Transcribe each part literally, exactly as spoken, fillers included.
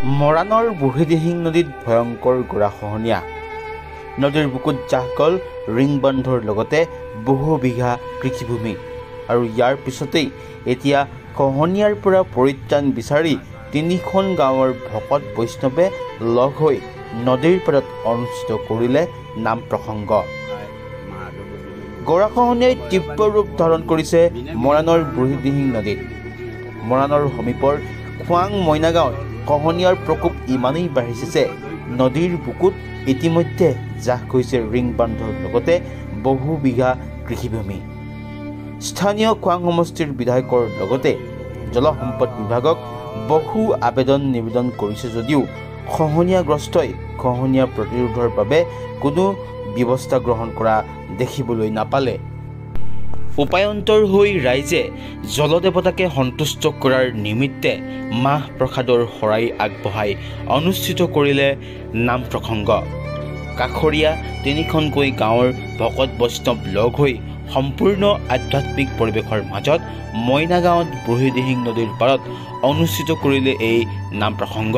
মৰাণৰ বুঢ়ীদিহিং নদীত ভয়ংকৰ গৰাখহনীয়া। নদীৰ বুকুত জাহ গ'ল ৰিং বান্ধৰ লগতে বহু বিঘা কৃষিভূমি আৰু ইয়াৰ পিছতেই এতিয়া খহনীয়াৰ পৰা পৰিত্ৰাণ বিচাৰি তিনিখন গাঁৱৰ ভকত বৈষ্ণৱে লগ হৈ নদীৰ পাৰত অনুষ্ঠিত কৰিলে নাম প্ৰসংগ। গৰাখহনীয়াই তীব্ৰ ৰূপ ধাৰণ কৰিছে মৰাণৰ বুঢ়ীদিহিং নদীত। মৰাণৰ সমীপৰ খোৱাং মইনা গাঁৱত খহনীয়াৰ প্ৰকোপ ইমানেই বাঢ়িছে যে নদীৰ বুকুত ইতিমধ্যে জাহ গৈছে ৰিং বান্ধৰ লগতে বহু বিঘা কৃষিভূমি। স্থানীয় খোৱাং সমষ্টিৰ বিধায়কৰ লগতে জলসম্পদ বিভাগক বহু আবেদন নিবেদন কৰিছে যদিও খহনীয়াগ্ৰস্তই খহনীয়া প্ৰতিৰোধৰ বাবে কোনো ব্যৱস্থা গ্ৰহণ কৰা দেখিবলৈ নাপালে। উপায়ন্তৰ হৈ ৰাইজে জলদেৱতাকে সন্তুষ্ট কৰাৰ নিমিত্তে মাহ প্ৰসাদৰ শৰাই আগবঢ়াই অনুষ্ঠিত কৰিলে নাম প্ৰসংগ। কাষৰীয়া তিনিখনকৈ গাঁৱৰ ভকত বৈষ্ণৱ লগ হৈ সম্পূৰ্ণ আধ্যাত্মিক পৰিৱেশৰ মাজত মইনা গাঁৱত বুঢ়ীদিহিং নদীৰ পাৰত অনুষ্ঠিত কৰিলে এই নাম প্ৰসংগ।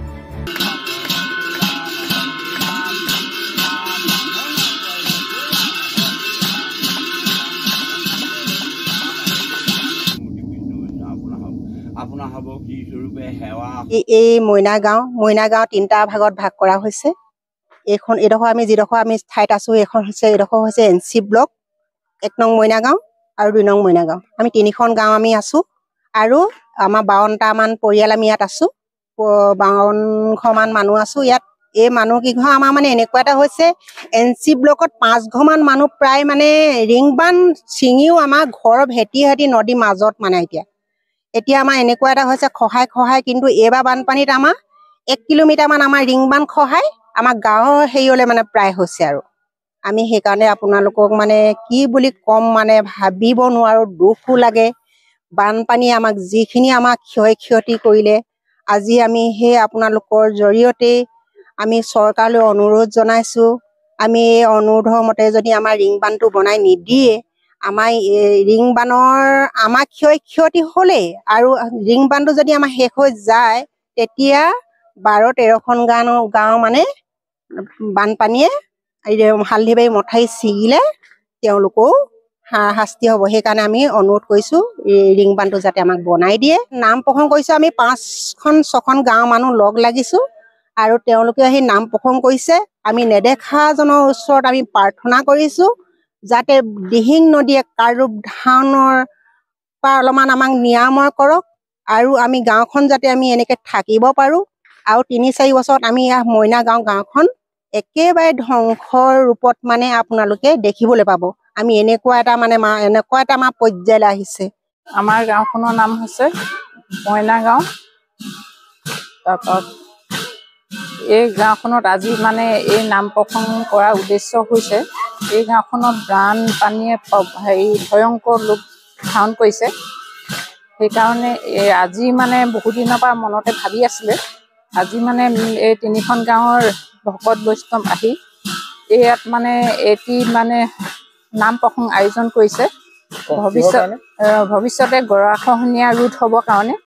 এই মইনা গাঁও মইনা গাঁও তিনিটা ভাগত ভাগ কৰা হৈছে। এইখন এইডোখৰ আমি যিডোখৰ আমি ঠাইত আছোঁ এইখন হৈছে এইডোখৰ হৈছে এন চি ব্লক, এক নং মইনা গাঁও আৰু দুই নং মইনা গাঁও। আমি তিনিখন গাঁও আমি আছোঁ আৰু আমাৰ বাৱন্নটামান পৰিয়াল আমি ইয়াত আছোঁ। বাৱন্নশমান মানুহ আছোঁ ইয়াত। এই মানুহকেইঘৰ আমাৰ মানে এনেকুৱা এটা হৈছে এন চি ব্লকত পাঁচ ঘৰমান মানুহ প্ৰায় মানে ৰিং বান্ধ ছিঙিও আমাৰ ঘৰৰ ভেটি ভেটি নদীৰ মাজত মানে এতিয়া এতিয়া আমাৰ এনেকুৱা এটা হৈছে খহাই খহাই কিন্তু এইবাৰ বানপানীত আমাৰ এক কিলোমিটাৰমান আমাৰ ৰিং বান্ধ খহাই আমাৰ গাঁৱৰ হেৰিয়লৈ মানে প্ৰায় হৈছে আৰু আমি সেইকাৰণে আপোনালোকক মানে কি বুলি ক'ম মানে ভাবিব নোৱাৰোঁ, দুখো লাগে। বানপানীয়ে আমাক যিখিনি আমাক ক্ষয় ক্ষতি কৰিলে আজি আমি সেই আপোনালোকৰ জৰিয়তে আমি চৰকাৰলৈ অনুৰোধ জনাইছোঁ। আমি এই অনুৰোধৰ মতে যদি আমাৰ ৰিং বান্ধটো বনাই নিদিয়ে আমাৰ ৰিং বান্ধৰ আমাৰ ক্ষয় ক্ষতি হ'লেই আৰু ৰিং বান্ধটো যদি আমাৰ শেষ হৈ যায় তেতিয়া বাৰ তেৰখন গাঁও গাঁও মানে বানপানীয়ে হালধিবাৰী মথাউৰি ছিগিলে তেওঁলোকেও শাস্তি হ'ব। সেইকাৰণে আমি অনুৰোধ কৰিছোঁ ৰিং বান্ধটো যাতে আমাক বনাই দিয়ে। নাম প্ৰসংগ কৰিছোঁ আমি পাঁচখন ছখন গাঁৱৰ মানুহ লগ লাগিছোঁ আৰু তেওঁলোকে আহি নাম প্ৰসংগ কৰিছে। আমি নেদেখাজনৰ ওচৰত আমি প্ৰাৰ্থনা কৰিছোঁ যাতে দিহিং নদীয়ে কাৰৰূপ ধাৰণৰ পৰা অলপমান আমাক নিৰাময় কৰক আৰু আমি গাঁওখন যাতে আমি এনেকৈ থাকিব পাৰোঁ আৰু তিনি চাৰি বছৰত আমি মইনা গাঁও গাঁওখন একেবাৰে ধ্বংসৰ ৰূপত মানে আপোনালোকে দেখিবলৈ পাব। আমি এনেকুৱা এটা মানে এনেকুৱা এটা আমাৰ পৰ্যায়লৈ আহিছে। আমাৰ গাঁওখনৰ নাম হৈছে মইনা গাঁও। তাৰপৰা এই গাঁওখনত আজি মানে এই নাম প্ৰসংগ কৰাৰ উদ্দেশ্য হৈছে এই গাঁওখনত বানপানীয়ে হেৰি ভয়ংকৰ ৰূপ ধাৰণ কৰিছে। সেইকাৰণে আজি মানে বহুদিনৰ পৰা মনতে ভাবি আছিলে আজি মানে এই তিনিখন গাঁৱৰ ভকত বৈষ্ণৱ আহি ইয়াত মানে এটি মানে নাম প্ৰসংগ আয়োজন কৰিছে ভৱিষ্যত ভৱিষ্যতে গৰাখহনীয়া ৰোধ হ'বৰ কাৰণে।